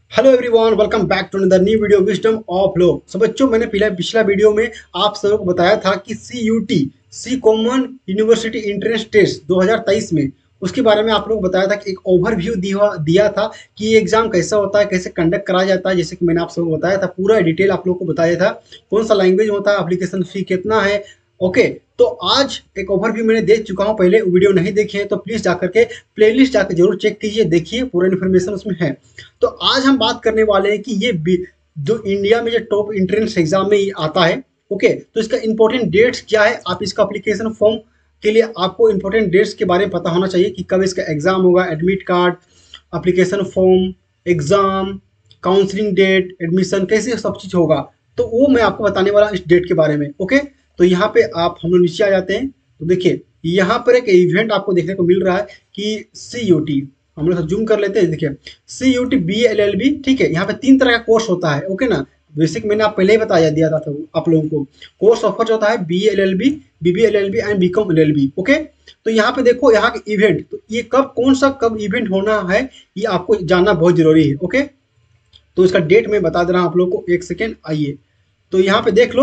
Hello everyone, welcome back to another new video wisdom of law. So बच्चों, मैंने पिछला video में आप सबको बताया था कि C common university entrance test 2023 में उसके बारे में आप लोग बताया था कि एक ओवरव्यू दिया था कि ये एग्जाम कैसा होता है, कैसे कंडक्ट कराया जाता है। जैसे कि मैंने आप सबको बताया था, पूरा डिटेल आप लोग को बताया था, कौन सा लैंग्वेज होता है, एप्लीकेशन फी कितना है। ओके, तो आज एक ओवरव्यू मैंने दे चुका हूँ। पहले वीडियो नहीं देखे हैं तो प्लीज जाकर के प्लेलिस्ट जाकर जरूर चेक कीजिए, देखिए पूरा इन्फॉर्मेशन उसमें है। तो आज हम बात करने वाले हैं कि जो इंडिया में जो टॉप एंट्रेंस एग्जाम में आता है। ओके, तो इसका इंपॉर्टेंट डेट्स क्या है, आप इसका एप्लीकेशन फॉर्म के लिए आपको इंपॉर्टेंट डेट्स के बारे में पता होना चाहिए कि कब इसका एग्जाम होगा, admit card, application form, exam, counselling date, admission, कैसे सब चीज होगा। तो वो मैं आपको बताने वाला इस डेट के बारे में। ओके, तो यहाँ पे आप हम लोग नीचे आ जाते हैं तो देखिए यहाँ पर एक इवेंट आपको देखने को मिल रहा है कि CUT, हम लोग जूम कर लेते हैं। देखिए CUT BLLB, ठीक है। यहाँ पे 3 तरह का कोर्स होता है। ओके ना, बेसिक मैंने आप पहले ही बताया दिया था आप लोगों को। कोर्स ऑफर होता है BLLB, BBLLB and BCom LLB। Okay, तो यहाँ पे देखो यहाँ के इवेंट, तो ये कौन सा कब इवेंट होना है ये आपको जानना बहुत जरूरी है। ओके, तो इसका डेट मैं बता दे रहा हूँ आप लोग को, एक सेकेंड आइए। तो यहाँ पे देख लो,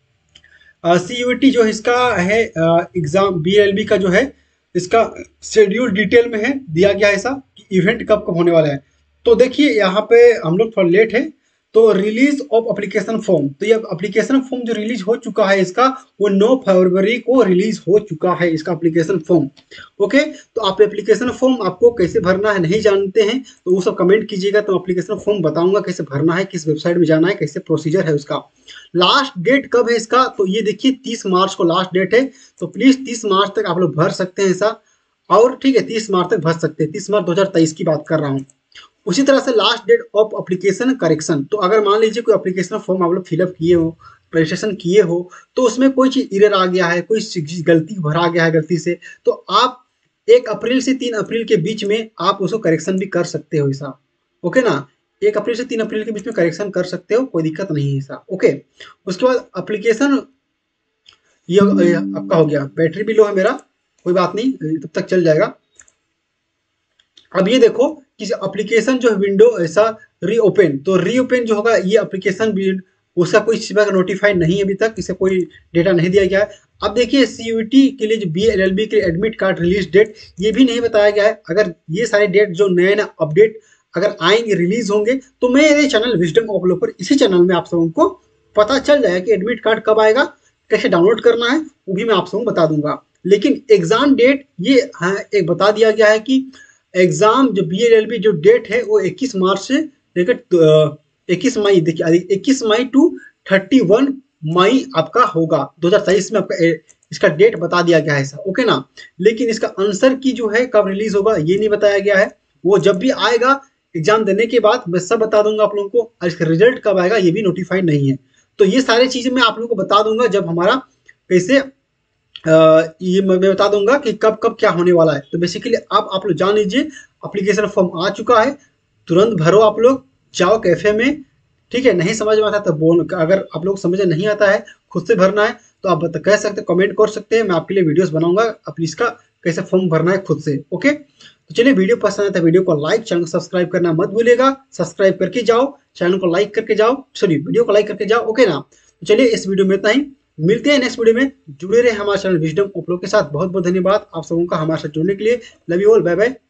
CUT जो इसका है एग्जाम BLLB का जो है, इसका शेड्यूल डिटेल में है दिया गया है ऐसा कि इवेंट कब कब होने वाला है। तो देखिए यहाँ पे हम लोग थोड़ा लेट है। तो रिलीज ऑफ एप्लीकेशन फॉर्म, तो ये एप्लीकेशन फॉर्म जो रिलीज हो चुका है इसका, वो 9 फरवरी को रिलीज हो चुका है इसका एप्लीकेशन फॉर्म। ओके, तो आप एप्लीकेशन फॉर्म आपको कैसे भरना है नहीं जानते हैं तो वो सब कमेंट कीजिएगा, तो एप्लीकेशन फॉर्म बताऊंगा कैसे भरना है, किस वेबसाइट में जाना है, कैसे प्रोसीजर है उसका। लास्ट डेट कब है इसका, तो ये देखिए 30 मार्च को लास्ट डेट है। तो प्लीज 30 मार्च तक आप लोग भर सकते हैं ऐसा, और ठीक है 30 मार्च तक भर सकते हैं। 30 मार्च 2023 की बात कर रहा हूँ। उसी तरह से last date of application correction, तो अगर मान लीजिए कोई एप्लीकेशन फॉर्म आप लोग फिलअप किए हो, रजिस्ट्रेशन किए हो, तो उसमें कोई चीज इरर आ गया है, कोई गलती भरा गया है गलती से, तो आप 1 अप्रैल से 3 अप्रैल के बीच में आप उसको करेक्शन भी कर सकते हो ऐसा। ओके ना, 1 अप्रैल से 3 अप्रैल के बीच में करेक्शन कर सकते हो, कोई दिक्कत नहीं है ऐसा। ओके, उसके बाद एप्लीकेशन, ये आपका हो गया। बैटरी भी लो है मेरा, कोई बात नहीं, तब तक चल जाएगा। अब ये देखो कि एप्लीकेशन जो है विंडो ऐसा रीओपन, तो रीओपन जो होगा ये एप्लीकेशन उसका कोई इस बार नोटिफाइड नहीं है अभी तक, इसे कोई डेटा नहीं दिया गया है। अब देखिए CUT के लिए जो BLLB के एडमिट कार्ड रिलीज डेट, ये भी नहीं बताया गया है। अगर ये सारे डेट जो नए नए अपडेट अगर आएंगे, रिलीज होंगे, तो मेरे चैनल विजडम ऑफ लॉ पर, इसी चैनल में आप सबको पता चल जाएगा कि एडमिट कार्ड कब आएगा, कैसे डाउनलोड करना है, वो भी मैं आप सबको बता दूंगा। लेकिन एग्जाम डेट ये हाँ एक बता दिया गया है कि एग्जाम जो BLLB जो डेट है वो 21 मार्च से लेकर 21 मई, देखिए 21 मई टू 31 मई आपका होगा 2023 में। आपका इसका डेट बता दिया गया है ऐसा। ओके ना, लेकिन इसका आंसर की जो है कब रिलीज होगा ये नहीं बताया गया है। वो जब भी आएगा एग्जाम देने के बाद मैं सब बता दूंगा आप लोगों को, और इसका रिजल्ट कब आएगा ये भी नोटिफाइड नहीं है। तो ये सारी चीजें मैं आप लोगों को बता दूंगा जब हमारा कैसे ये मैं बता दूंगा कि कब कब क्या होने वाला है। तो बेसिकली अब आप लोग जान लीजिए, एप्लीकेशन फॉर्म आ चुका है, तुरंत भरो आप लोग, जाओ कैफे में। ठीक है, नहीं समझ में आता तो बोल, अगर आप लोग समझ नहीं आता है, खुद से भरना है तो आप कह सकते, कमेंट कर सकते हैं, मैं आपके लिए वीडियोस बनाऊंगा अपनी इसका कैसे फॉर्म भरना है खुद से। ओके, तो चलिए वीडियो पसंद आया तो वीडियो को लाइक, चैनल को सब्सक्राइब करना मत भूलिएगा। सब्सक्राइब करके जाओ, चैनल को लाइक करके जाओ, सॉरी वीडियो को लाइक करके जाओ। ओके ना, तो चलिए इस वीडियो में इतना ही, मिलते हैं नेक्स्ट वीडियो में। जुड़े रहे हमारे चैनल विजडम ऑफ लॉ के साथ। बहुत बहुत धन्यवाद आप सबों का हमारे साथ जुड़ने के लिए। Love you all, bye bye.